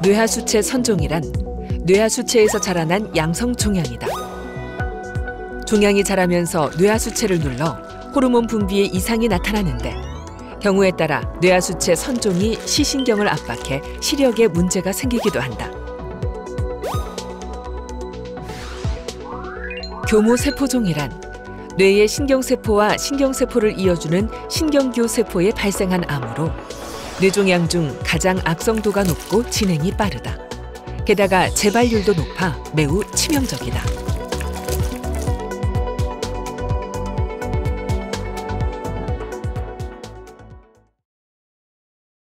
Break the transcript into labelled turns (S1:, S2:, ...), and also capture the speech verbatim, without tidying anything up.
S1: 뇌하수체 선종이란 뇌하수체에서 자라난 양성 종양이다. 종양이 자라면서 뇌하수체를 눌러 호르몬 분비에 이상이 나타나는데 경우에 따라 뇌하수체 선종이 시신경을 압박해 시력에 문제가 생기기도 한다. 교무세포종이란 뇌의 신경세포와 신경세포를 이어주는 신경교세포에 발생한 암으로 뇌종양 중 가장 악성도가 높고 진행이 빠르다. 게다가 재발률도 높아 매우 치명적이다.